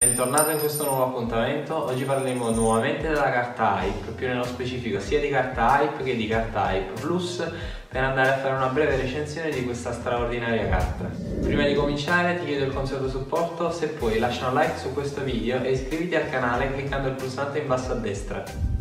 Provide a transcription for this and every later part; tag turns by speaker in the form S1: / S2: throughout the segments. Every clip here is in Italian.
S1: Bentornato in questo nuovo appuntamento. Oggi parleremo nuovamente della carta Hype, più nello specifico sia di carta Hype che di carta Hype Plus, per andare a fare una breve recensione di questa straordinaria carta. Prima di cominciare ti chiedo il consueto supporto, se puoi lascia un like su questo video e iscriviti al canale cliccando il pulsante in basso a destra.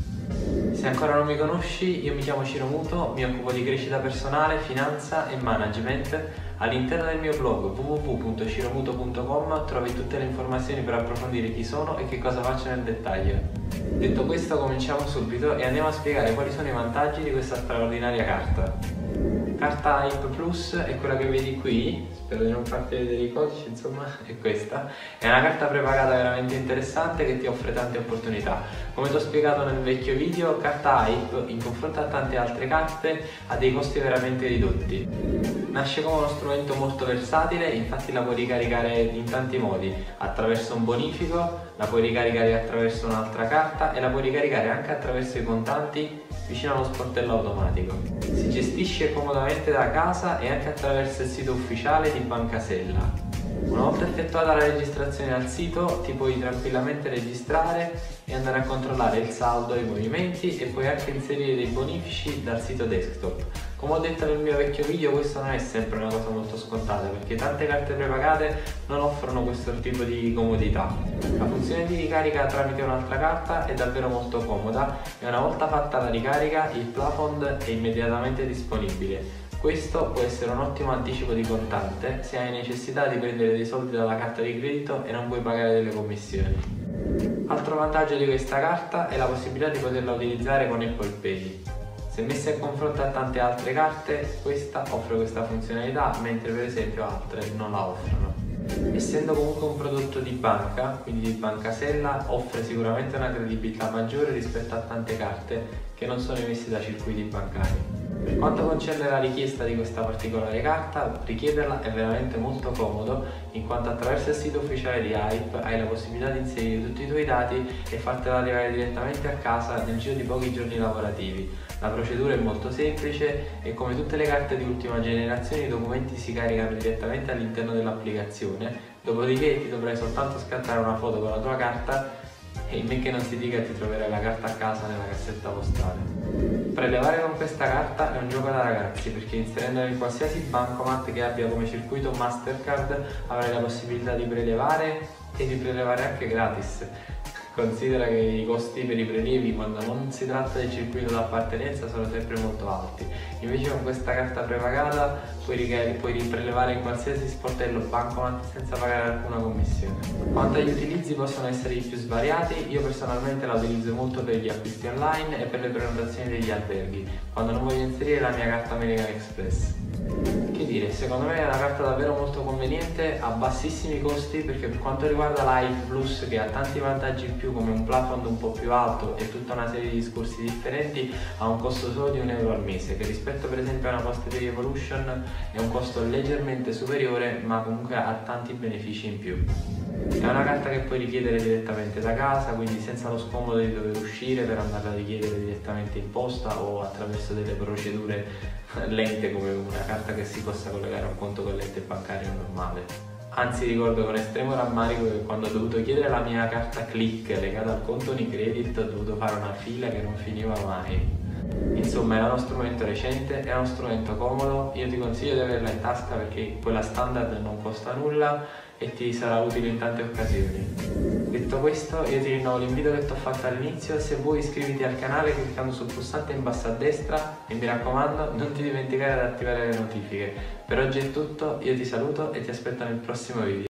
S1: Se ancora non mi conosci, io mi chiamo Ciro Muto, mi occupo di crescita personale, finanza e management. All'interno del mio blog www.ciromuto.com trovi tutte le informazioni per approfondire chi sono e che cosa faccio nel dettaglio. Detto questo, cominciamo subito e andiamo a spiegare quali sono i vantaggi di questa straordinaria carta. Carta Hype Plus è quella che vedi qui, spero di non farti vedere i codici, insomma è questa. È una carta prepagata veramente interessante che ti offre tante opportunità. Come ti ho spiegato nel vecchio video, carta Hype, in confronto a tante altre carte, ha dei costi veramente ridotti. Nasce come uno strumento molto versatile, infatti la puoi ricaricare in tanti modi, attraverso un bonifico, la puoi ricaricare attraverso un'altra carta e la puoi ricaricare anche attraverso i contanti vicino allo sportello automatico. Si gestisce comodamente da casa e anche attraverso il sito ufficiale di Banca Sella. Una volta effettuata la registrazione al sito ti puoi tranquillamente registrare e andare a controllare il saldo e i movimenti e puoi anche inserire dei bonifici dal sito desktop. Come ho detto nel mio vecchio video, questo non è sempre una cosa molto scontata perché tante carte prepagate non offrono questo tipo di comodità. La funzione di ricarica tramite un'altra carta è davvero molto comoda e una volta fatta la ricarica il plafond è immediatamente disponibile. Questo può essere un ottimo anticipo di contante se hai necessità di prendere dei soldi dalla carta di credito e non vuoi pagare delle commissioni. Altro vantaggio di questa carta è la possibilità di poterla utilizzare con Apple Pay. Se messa in confronto a tante altre carte, questa offre questa funzionalità, mentre per esempio altre non la offrono. Essendo comunque un prodotto di banca, quindi di Banca Sella, offre sicuramente una credibilità maggiore rispetto a tante carte che non sono emesse da circuiti bancari. Per quanto concerne la richiesta di questa particolare carta, richiederla è veramente molto comodo, in quanto attraverso il sito ufficiale di Hype hai la possibilità di inserire tutti i tuoi dati e fartela arrivare direttamente a casa nel giro di pochi giorni lavorativi. La procedura è molto semplice e come tutte le carte di ultima generazione i documenti si caricano direttamente all'interno dell'applicazione, dopodiché ti dovrai soltanto scattare una foto con la tua carta e in men che non si dica ti troverai la carta a casa nella cassetta postale. Prelevare con questa carta è un gioco da ragazzi perché inserendola in qualsiasi bancomat che abbia come circuito Mastercard avrai la possibilità di prelevare e di prelevare anche gratis. Considera che i costi per i prelievi quando non si tratta del circuito d'appartenenza sono sempre molto alti, invece con questa carta prepagata puoi riprelevare in qualsiasi sportello bancomat senza pagare alcuna commissione. Quanto agli utilizzi possono essere i più svariati, io personalmente la utilizzo molto per gli acquisti online e per le prenotazioni degli alberghi, quando non voglio inserire la mia carta American Express. Che dire, secondo me è una carta davvero molto conveniente a bassissimi costi perché per quanto riguarda la Hype Plus, che ha tanti vantaggi in più come un plafond un po' più alto e tutta una serie di discorsi differenti, ha un costo solo di €1 al mese, che rispetto per esempio a una Post Pay Evolution è un costo leggermente superiore ma comunque ha tanti benefici in più. È una carta che puoi richiedere direttamente da casa, quindi senza lo scomodo di dover uscire per andarla a richiedere direttamente in posta o attraverso delle procedure lente come una carta che si possa collegare a un conto corrente bancario normale. Anzi, ricordo con estremo rammarico che quando ho dovuto chiedere la mia carta Click legata al conto Unicredit ho dovuto fare una fila che non finiva mai. Insomma, è uno strumento recente, è uno strumento comodo, io ti consiglio di averla in tasca perché quella standard non costa nulla e ti sarà utile in tante occasioni. Detto questo, io ti rinnovo l'invito che ti ho fatto all'inizio, se vuoi iscriviti al canale cliccando sul pulsante in basso a destra e mi raccomando non ti dimenticare di attivare le notifiche. Per oggi è tutto, io ti saluto e ti aspetto nel prossimo video.